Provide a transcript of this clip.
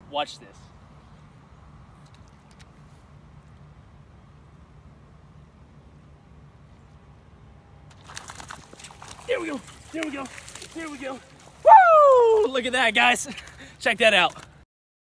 Watch this. There we go. There we go. There we go. Woo! Look at that, guys. Check that out.